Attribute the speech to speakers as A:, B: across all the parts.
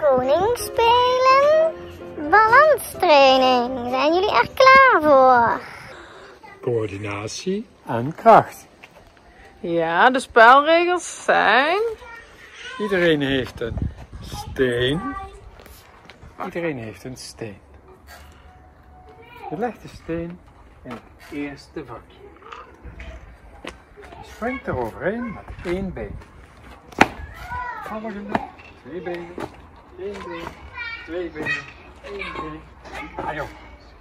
A: koning spelen. Balanstraining. Zijn jullie er klaar voor?
B: Coördinatie en kracht.
C: Ja, de spelregels zijn...
B: Iedereen heeft een steen. Iedereen heeft een steen. Je legt de steen in het eerste vakje. Je springt er overheen met 1 been. Volgende 2 benen, 1 been, 2 benen, 1 been. Ah joh.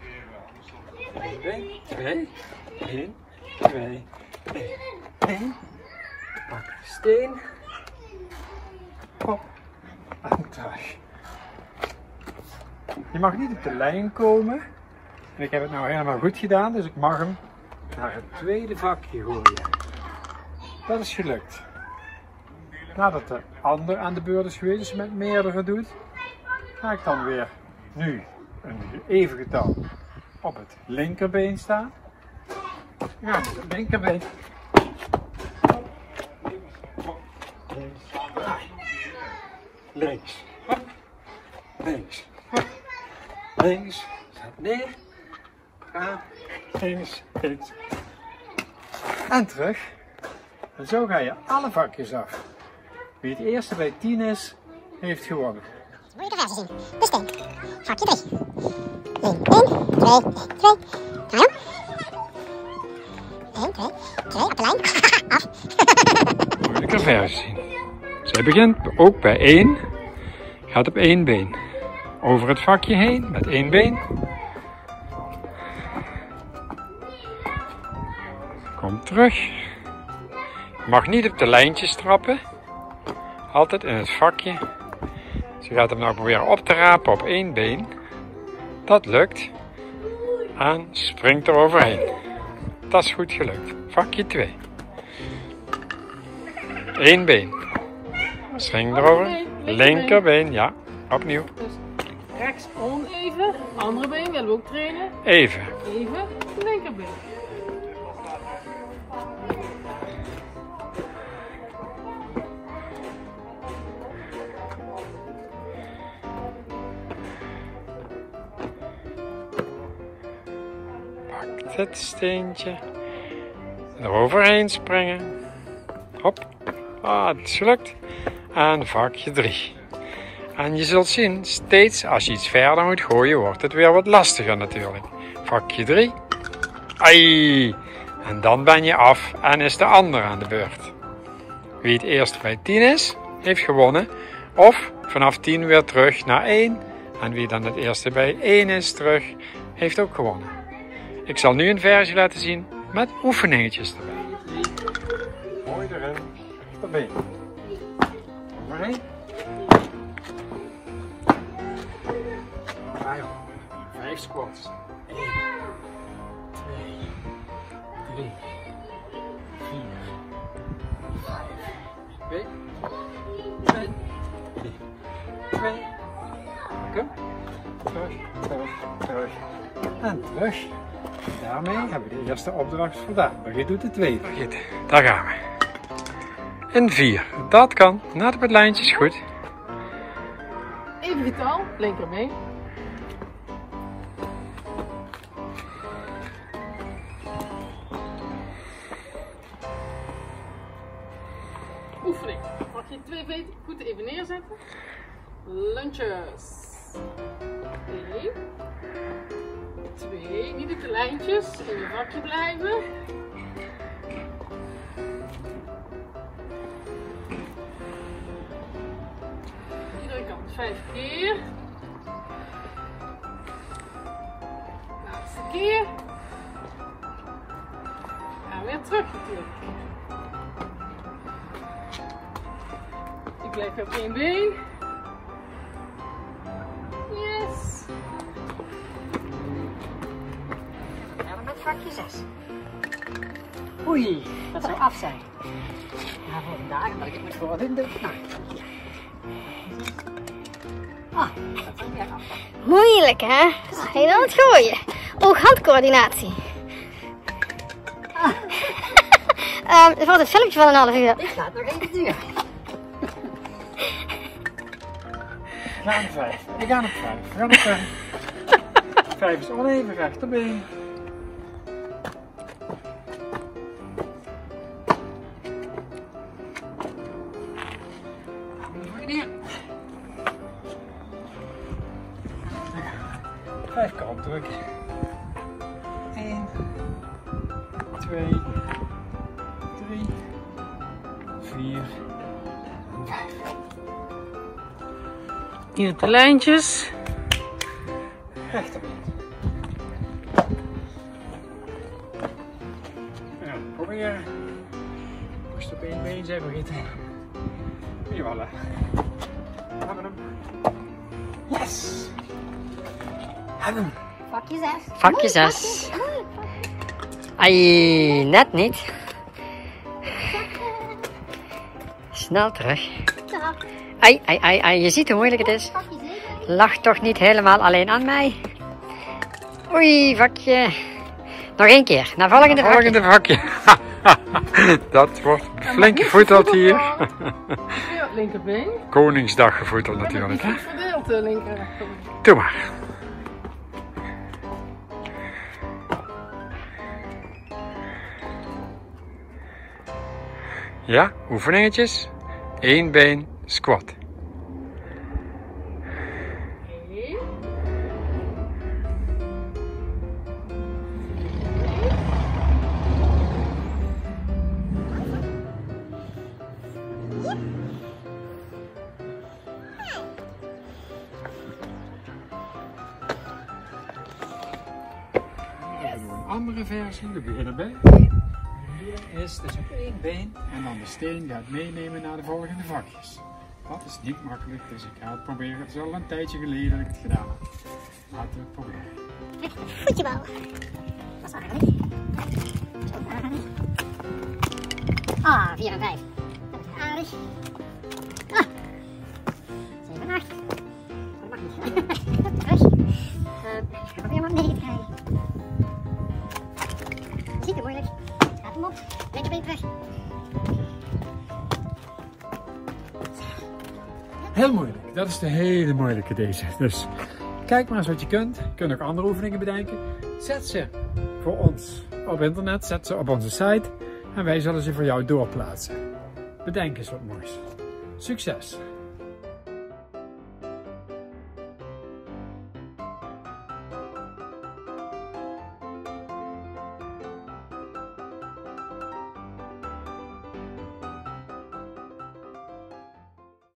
B: 1 been, 2, 1, 2, 1. Pak de steen. Hop. En terug. Je mag niet op de lijn komen. En ik heb het nou helemaal goed gedaan, dus ik mag hem naar het tweede vakje gooien. Dat is gelukt. Nadat de ander aan de beurt is geweest, dus je met meerdere doet, ga ik dan weer nu een even getal op het linkerbeen staan. Ja, met het linkerbeen. Links. Links. Links. Zet neer. Gaan. Links. Links. En terug. En zo ga je alle vakjes af. Wie het eerste bij 10 is, heeft gewonnen.
A: Moeilijke versie zien. De steen. Vakje 3. 1, 2, 2. Ga je? 1, 2, 2. Op de lijn. Af.
B: Moeilijke versie zien. Zij begint ook bij 1. Gaat op 1 been. Over het vakje heen met 1 been. Kom terug. Je mag niet op de lijntjes trappen. Altijd in het vakje. Ze gaat hem nou proberen op te rapen op 1 been. Dat lukt. En springt er overheen. Dat is goed gelukt. Vakje 2. 1 been. Spring erover. Linkerbeen, ja. Opnieuw.
C: Dus rechts oneven, andere been willen we ook trainen.
B: Even.
C: Even, linkerbeen.
B: Pak dit steentje. Eroverheen springen. Hop. Ah, het is gelukt. En vakje 3. En je zult zien, steeds als je iets verder moet gooien, wordt het weer wat lastiger natuurlijk. Vakje 3. Ai! En dan ben je af en is de ander aan de beurt. Wie het eerst bij 10 is, heeft gewonnen. Of vanaf 10 weer terug naar 1. En wie dan het eerste bij 1 is terug, heeft ook gewonnen. Ik zal nu een versie laten zien met oefeningetjes erbij. Mooi erin. Erbij. Overheen. Ah joh. 5 squats. 1, 2, 3, 4, 5. 2, 2, 3, 2. Kom. Terug, terug, terug. En terug. Daarmee hebben we de eerste opdracht gedaan. Maar je doet de tweede. Daar gaan we. En 4. Dat kan. Net op het lijntje is goed.
C: Even getal, linkerbeen. Oefening. Mag je 2 voeten even neerzetten. Lunges. 1. 2. Niet op de lijntjes. In je vakje blijven. Iedere kant 5 keer. Laatste keer. En weer terug natuurlijk. Ik blijf op 1 been. Yes.
D: Ja, met vakje 6. Oei, dat zou af zijn. Ja, voor vandaag, maar ik het moet voordoen. Nou. Ah, dat is weer af.
A: Moeilijk, hè? Ga je dan het gooien? Oog-handcoördinatie. Het wordt een filmpje van een half uur.
D: Ik laat nog even duren.
B: ga op 5. Ik ga op 5. We gaan op 5. 5 is oneven, rechterbeen. Neer. 5 kant druk. 1, 2, 3, 4, 5.
C: Hier de lijntjes.
B: Rechterbeen. Ja, proberen. Moest op 1 been zijn vergeten. Hier voilà. Hebben we hem. Yes! Hebben we hem.
A: Vakje 6.
D: Vakje 6. Ai, net niet. Snel terug. Ai, ai, ai, ai. Je ziet hoe moeilijk het is.
A: Vakje 7.
D: Lach toch niet helemaal alleen aan mij. Oei, vakje. Nog 1 keer. Naar volgende vakje.
B: Volgende vakje. Dat wordt flink gevoeteld hier.
C: Weer het linkerbeen.
B: Koningsdag gevoeteld natuurlijk. Hè?
C: Goed verdeeld, de linker en rechterbeen.
B: Doe maar. Ja, oefeningetjes. 1 been squat. Een andere versie, we beginnen bij. Is dus op 1 been en dan de steen gaat meenemen naar de volgende vakjes. Dat is niet makkelijk, dus ik ga het proberen. Het is al een tijdje geleden dat ik het gedaan heb. Laten we het proberen.
A: Voetjebal. Dat is aardig. Ook aardig. Ah, 4 en 5. Dat is aardig. Ah. 7 en 8. Dat mag niet. Terug. Probeer maar om 9 te krijgen. Ziet er moeilijk. Gaat hem op. Linkerbeen terug.
B: Heel moeilijk, dat is de hele moeilijke deze. Dus kijk maar eens wat je kunt. Je kunt ook andere oefeningen bedenken. Zet ze voor ons op internet, zet ze op onze site en wij zullen ze voor jou doorplaatsen. Bedenk eens wat moois. Succes!